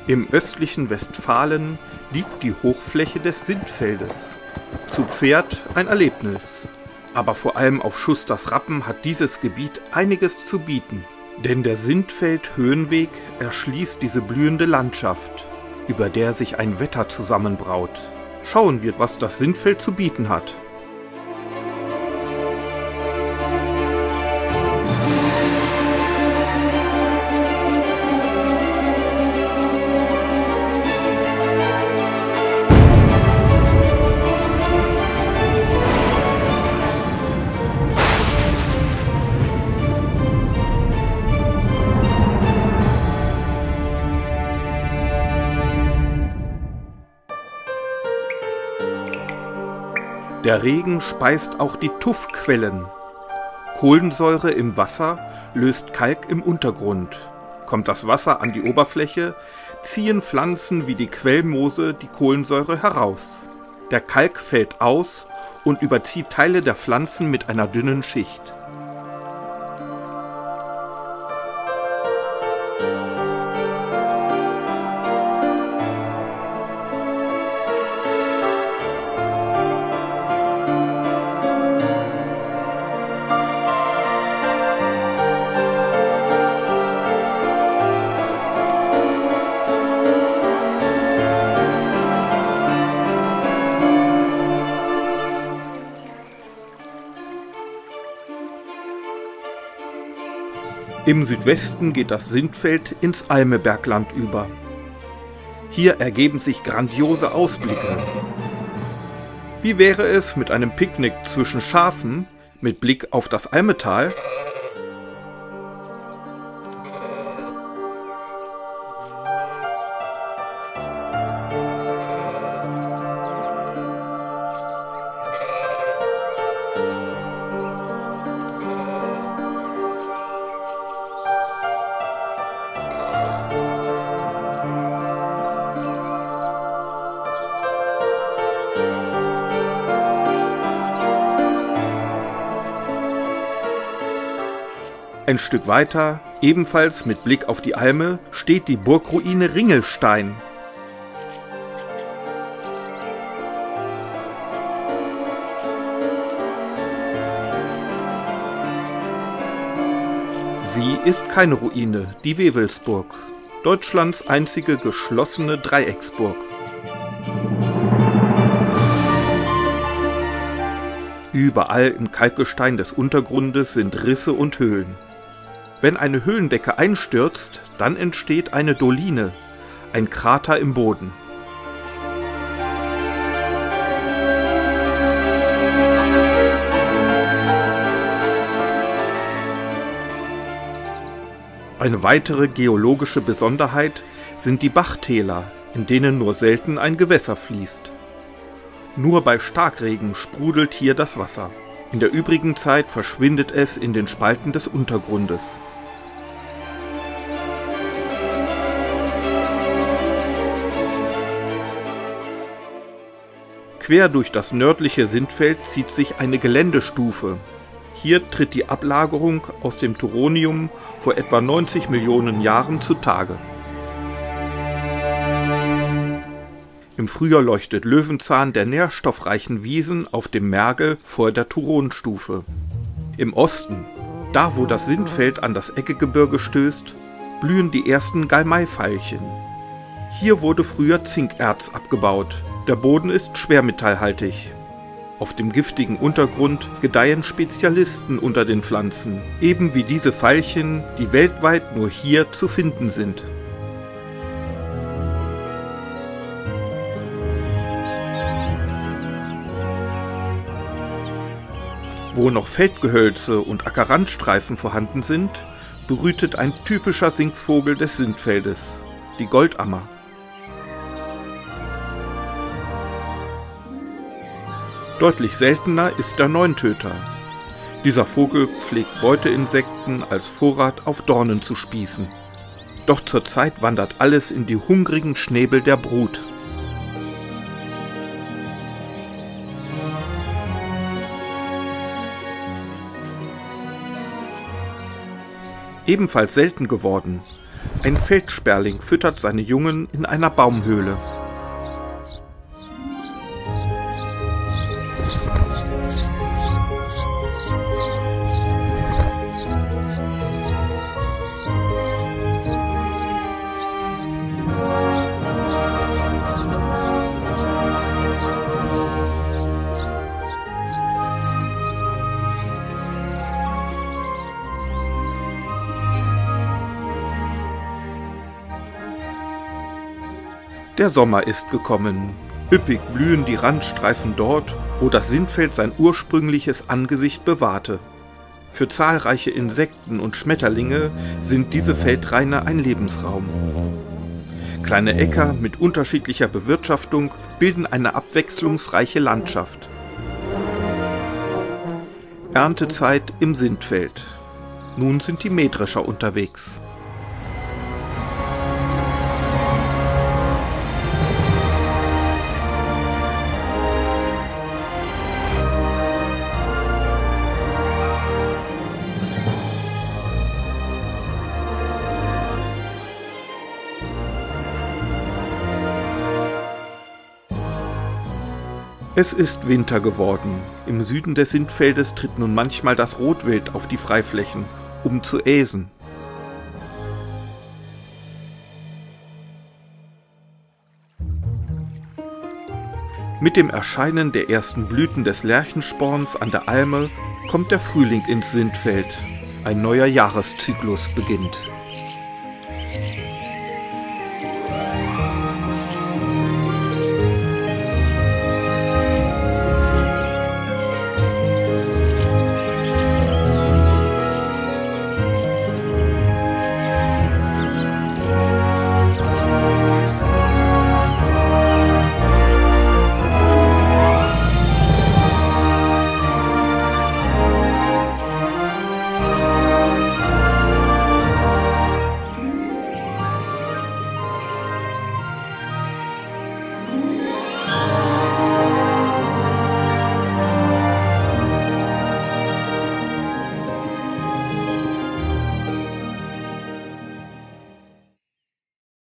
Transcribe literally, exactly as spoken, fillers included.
Im östlichen Westfalen liegt die Hochfläche des Sindfeldes. Zu Pferd ein Erlebnis. Aber vor allem auf Schusters Rappen hat dieses Gebiet einiges zu bieten. Denn der Sindfeld-Höhenweg erschließt diese blühende Landschaft, über der sich ein Wetter zusammenbraut. Schauen wir, was das Sindfeld zu bieten hat. Der Regen speist auch die Tuffquellen. Kohlensäure im Wasser löst Kalk im Untergrund. Kommt das Wasser an die Oberfläche, ziehen Pflanzen wie die Quellmoose die Kohlensäure heraus. Der Kalk fällt aus und überzieht Teile der Pflanzen mit einer dünnen Schicht. Im Südwesten geht das Sindfeld ins Almebergland über. Hier ergeben sich grandiose Ausblicke. Wie wäre es mit einem Picknick zwischen Schafen mit Blick auf das Almetal? Ein Stück weiter, ebenfalls mit Blick auf die Alme, steht die Burgruine Ringelstein. Sie ist keine Ruine, die Wewelsburg, Deutschlands einzige geschlossene Dreiecksburg. Überall im Kalkgestein des Untergrundes sind Risse und Höhlen. Wenn eine Höhlendecke einstürzt, dann entsteht eine Doline, ein Krater im Boden. Eine weitere geologische Besonderheit sind die Bachtäler, in denen nur selten ein Gewässer fließt. Nur bei Starkregen sprudelt hier das Wasser. In der übrigen Zeit verschwindet es in den Spalten des Untergrundes. Quer durch das nördliche Sindfeld zieht sich eine Geländestufe. Hier tritt die Ablagerung aus dem Turonium vor etwa neunzig Millionen Jahren zutage. Im Frühjahr leuchtet Löwenzahn der nährstoffreichen Wiesen auf dem Mergel vor der Turonstufe. Im Osten, da wo das Sindfeld an das Eggegebirge stößt, blühen die ersten Galmeiveilchen. Hier wurde früher Zinkerz abgebaut. Der Boden ist schwermetallhaltig. Auf dem giftigen Untergrund gedeihen Spezialisten unter den Pflanzen, eben wie diese Veilchen, die weltweit nur hier zu finden sind. Wo noch Feldgehölze und Ackerrandstreifen vorhanden sind, brütet ein typischer Singvogel des Sindfeldes, die Goldammer. Deutlich seltener ist der Neuntöter. Dieser Vogel pflegt Beuteinsekten als Vorrat auf Dornen zu spießen. Doch zurzeit wandert alles in die hungrigen Schnäbel der Brut. Ebenfalls selten geworden Ein Feldsperling füttert seine Jungen in einer Baumhöhle. Der Sommer ist gekommen. Üppig blühen die Randstreifen dort, wo das Sindfeld sein ursprüngliches Angesicht bewahrte. Für zahlreiche Insekten und Schmetterlinge sind diese Feldraine ein Lebensraum. Kleine Äcker mit unterschiedlicher Bewirtschaftung bilden eine abwechslungsreiche Landschaft. Erntezeit im Sindfeld. Nun sind die Mähdrescher unterwegs. Es ist Winter geworden. Im Süden des Sindfeldes tritt nun manchmal das Rotwild auf die Freiflächen, um zu äsen. Mit dem Erscheinen der ersten Blüten des Lerchensporns an der Alme kommt der Frühling ins Sindfeld. Ein neuer Jahreszyklus beginnt.